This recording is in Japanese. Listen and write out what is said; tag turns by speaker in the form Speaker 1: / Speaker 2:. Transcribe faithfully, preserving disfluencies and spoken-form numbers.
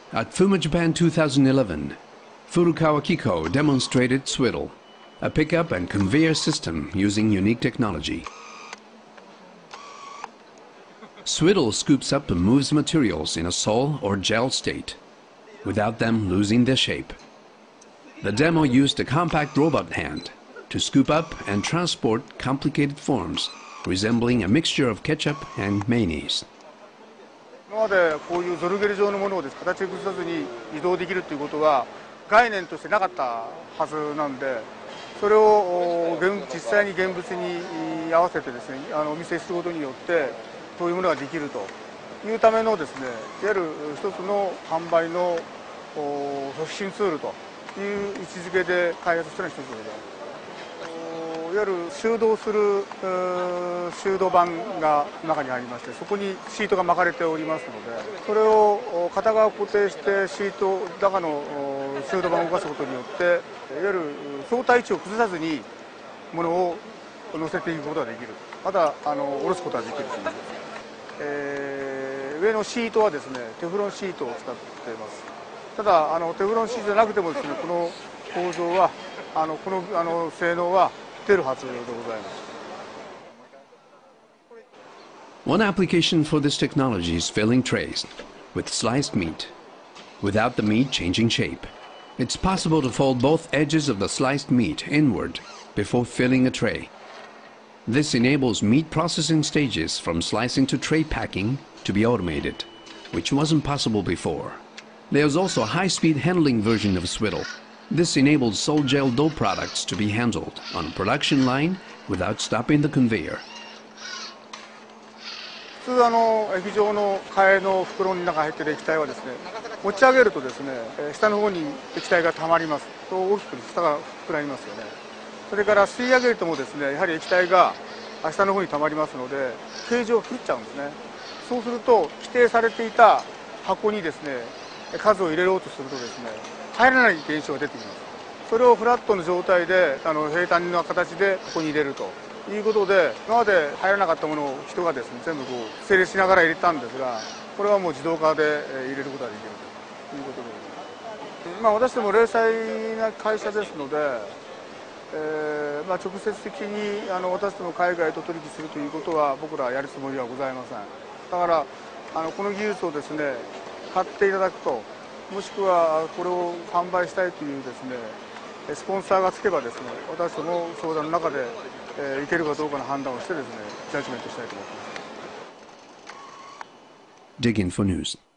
Speaker 1: At FUMA Japan two thousand eleven, Furukawa Kiko demonstrated Swiddle, a pickup and conveyor system using unique technology. Swiddle scoops up and moves materials in a sol or gel state, without them losing their shape. The demo used a compact robot hand to scoop up and transport complicated forms, resembling a mixture of ketchup and mayonnaise.
Speaker 2: 今までこういうゾルゲル状のものをです形崩さずに移動できるということは概念としてなかったはずなんで、それを実際に現物に合わせてですね、あのお見せすることによってそういうものができるというためのですね、いわゆる一つの販売の促進ツールという位置づけで開発したのが一つでございます。いわゆる収動する収動板が中にありまして、そこにシートが巻かれておりますので、それを片側固定してシート中の収動板を動かすことによって、いわゆる相対位置を崩さずにものを乗せていくことができる。またあの下ろすことができるということです。えー、上のシートはですね、テフロンシートを使っています。ただあのテフロンシートじゃなくてもですね、この構造はあのこのあの性能は出るはずでございます。
Speaker 1: One application for this technology is filling trays with sliced meat, without the meat changing shape. It's possible to fold both edges of the sliced meat inward before filling a tray. This enables meat processing stages from slicing to tray packing to be automated, which wasn't possible before. There's also a high-speed handling version of Swiddle. This enables sol gel dough products to be handled on a production line without stopping the conveyor.
Speaker 2: 普通あの液状の替えの袋の中に入っている液体はですね、持ち上げるとですね、下の方に液体がたまりますと大きく下が膨らみますよね。それから吸い上げるともですね、やはり液体が下の方にたまりますので、形状が狂っちゃうんですね。そうすると規定されていた箱にですね、数を入れようとするとですね、入らない現象が出てきます。それをフラットの状態であの平坦な形でここに入れるということで、今まで入らなかったものを人がですね全部こう整理しながら入れたんですが、これはもう自動化で入れることができるということでございます。まあ私ども零細な会社ですので、えーまあ、直接的にあの私ども海外と取引するということは僕らはやるつもりはございません。だからあのこの技術をですね買っていただくと、もしくはこれを販売したいというですねスポンサーがつけばですね、私ども相談の中で、えー、いけるかどうかの判断をしてですね、ジャッジメントしたいと思っています。
Speaker 1: Dig in for news.